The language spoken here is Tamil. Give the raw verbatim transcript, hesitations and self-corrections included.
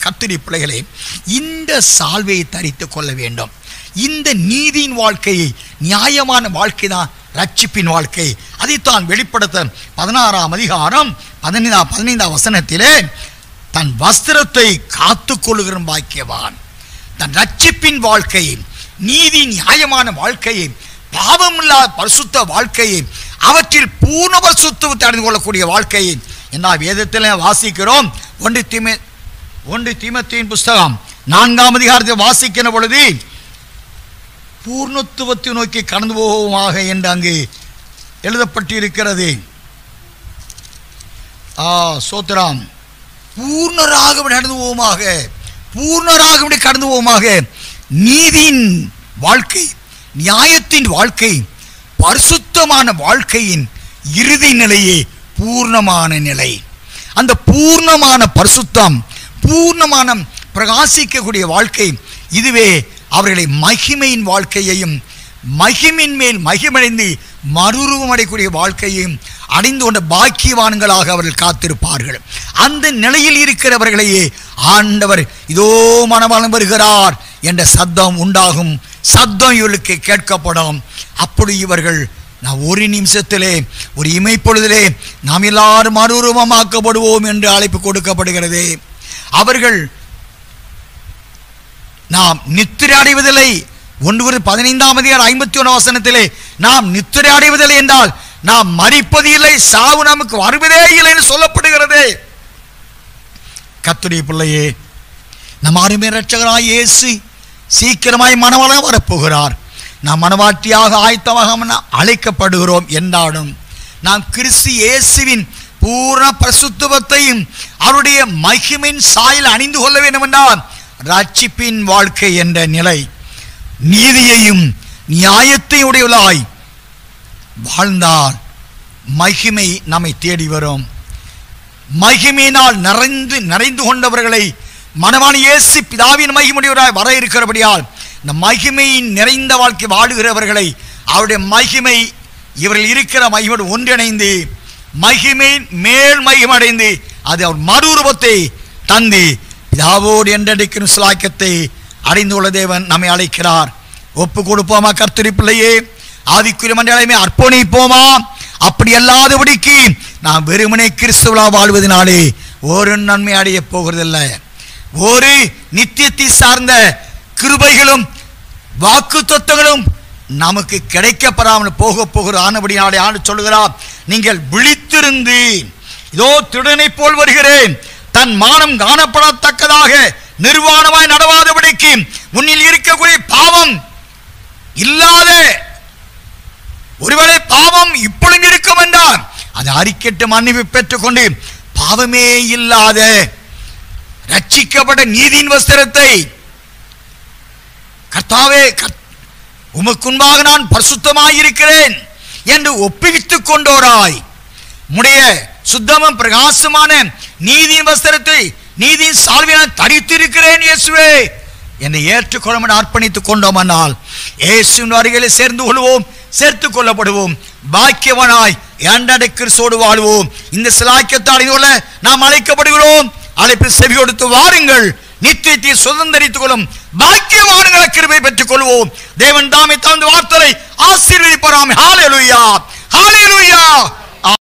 கர்த்தருடைய பிள்ளைகளே, இந்த சால்வையை தரித்துக் கொள்ள வேண்டும். இந்த நீதியின் வாழ்க்கையை, நியாயமான வாழ்க்கை தான் ரட்சிப்பின் வாழ்க்கை. அதைத்தான் வெளிப்படுத்த பதினாறாம் அதிகாரம் பதினைந்தாம் பதினைந்தாம் வசனத்திலே தன் வஸ்திரத்தை காத்து கொள்ளுகிற பாக்கியவான். தன் ரட்சிப்பின் வாழ்க்கையை, நீதி நியாயமான வாழ்க்கையை, பாவமில்லாத பரிசுத்த வாழ்க்கையை, அவற்றில் பூர்ண பரிசுத்தத்தை அடைந்து கொள்ளக்கூடிய வாழ்க்கையை என்ன வேதத்தில் வாசிக்கிறோம். ஒன்று தீமை ஒன்று தீமோத்தேயுவின் புஸ்தகம் நான்காம் அதிகாரத்தை வாசிக்கிற பொழுது பூர்ணத்துவத்தை நோக்கி கடந்து போவோமாக என்று அங்கு எழுதப்பட்டிருக்கிறது. ஆ சோத்திரம். பூர்ணராக நடந்து போவோமாக, பூர்ணராக கடந்து போவோமாக. நீதியின் வாழ்க்கை, நியாயத்தின் வாழ்க்கை, பரிசுத்தமான வாழ்க்கையின் இறுதி நிலையே பூர்ணமான நிலை. அந்த பூர்ணமான பரிசுத்தம், பூர்ணமான பிரகாசிக்கக்கூடிய வாழ்க்கை, இதுவே அவர்களை மகிமையின் வாழ்க்கையையும் மகிமின் மேல் மகிமடைந்து மறுரூபம் அடையக்கூடிய வாழ்க்கையையும் அடைந்து கொண்ட பாக்கியவான்களாக அவர்கள் காத்திருப்பார்கள். அந்த நிலையில் இருக்கிறவர்களையே ஆண்டவர் இதோ மணவாளன் வருகிறார் என்ற சத்தம் உண்டாகும். சத்தம் இவர்களுக்கு கேட்கப்படும். அப்படி இவர்கள் நான் ஒரு நிமிஷத்திலே, ஒரு இமைப்பொழுதிலே நாம் எல்லாரும் மறுரூபமாக்கப்படுவோம் என்று அழைப்பு கொடுக்கப்படுகிறது. அவர்கள் நாம் நித்திரை அடைவதில்லை. ஒன்று பதினைந்தாம் அதிகாரம் ஐம்பத்தி ஒன்றாம் வசனத்திலே நாம் நித்திரை அடைவதில்லை என்றால் நாம் மரிப்பது இல்லை, சாவு நமக்கு வருவதே இல்லை என்று சொல்லப்படுகிறது. கர்த்தருடைய பிள்ளையே, நம் அருமை இரட்சகராய் இயேசு சீக்கிரமாய் மணவாளனாக வரப்போகிறார். நாம் மணவாட்டியாக ஆயத்தமாக அழைக்கப்படுகிறோம் என்றாலும் நாம் கிறிஸ்து இயேசுவின் பூர்ண பரிசுத்தத்தையும் அவருடைய மகிமையின் சாயல் அணிந்து கொள்ள வேண்டும் என்றால் ரட்சிப்பின் வாழ்க்கை என்ற நிலை, நீதியையும் நியாயத்தையும் உடையவளாய் வாழ்ந்தால் மகிமை நம்மை தேடி வரும். மகிமையினால் நிறைந்து நிறைந்து கொண்டவர்களை மணவாளன் இயேசு பிதாவின் மகிமையுடையவராய் வர இருக்கிறபடியால் இந்த மகிமையின் நிறைந்த வாழ்க்கை வாழுகிறவர்களை அவருடைய மகிமை இவர்கள் இருக்கிற மகிமையோடு ஒன்றிணைந்து மகிமையின் மேல் மகிமடைந்து அது அவர் மறுரூபத்தை தந்து பிதாவோடு என்றடிக்கும் சிலாக்கியத்தை அடைந்து கொள்ள தேவன் நம்மை அழைக்கிறார். ஒப்பு கொடுப்போமா கர்த்தருடைய பிள்ளையே? ஆவிக்குரிய மண்டலமே அர்ப்பணிப்போமா? அப்படி அல்லாதபடிக்கு நாம் வெறுமனே கிறிஸ்துவா வாழ்வதனாலே ஒரு நன்மை அடைய போகிறதில்லை. ஒரு நித்தியத்தை சார்ந்த கிருபைகளும் வாக்கு தத்துவங்களும் நமக்கு கிடைக்கப்படாமல் போக போகிற ஆனபடினாலே ஆண்டு சொல்லுகிறார், நீங்கள் விழித்திருந்து இதோ திருடனை போல் வருகிறேன், தன் மானம் காணப்படத்தக்கதாக நிர்வாணமாய் நடவாதபடிக்கு முன்னில் இருக்கக்கூடிய பாவம் இல்லாத, ஒருவேளை பாவம் இப்பொழுது இருக்கும் என்றால் அதை அறிக்கட்டு மன்னிப்பு பெற்றுக்கொண்டு பாவமே இல்லாத ரட்சிக்கப்பட்ட நீதியின் வஸ்திரத்தை கர்த்தாவே உமக்குன்பாக நான் பரிசுத்தமாயிருக்கிறேன் என்று ஒப்புவித்துக் கொண்டோராய் உம்முடைய சுத்தமும் பிரகாசமான நீதியின் வஸ்திரத்தை நீதியின் சால்வையால் தரித்திருக்கிறேன் இயேசுவே என்னை ஏற்றுக்கொள்ள அர்ப்பணித்துக் கொண்டோமானால் இயேசுவின் அருகிலே சேர்ந்து கொள்வோம், சேர்த்துக் கொள்ளப்படுவோம். பாக்கியவனாய் ஏண்டடை கிறிஸ்துவோடு வாழ்வோம். இந்த சிலாக்கியத்தால் கொள்ள நாம் அழைக்கப்படுகிறோம். அழைப்பு செவி கொடுத்து வாருங்கள், நித்தியத்தை சுதந்திரித்துக் கொள்ளும் பாக்கியவான்களை கிருபை பெற்றுக் கொள்வோம். தேவன் தாமே தந்த வார்த்தையை ஆசீர்வதிப்பாராம். ஹல்லேலூயா, ஹல்லேலூயா.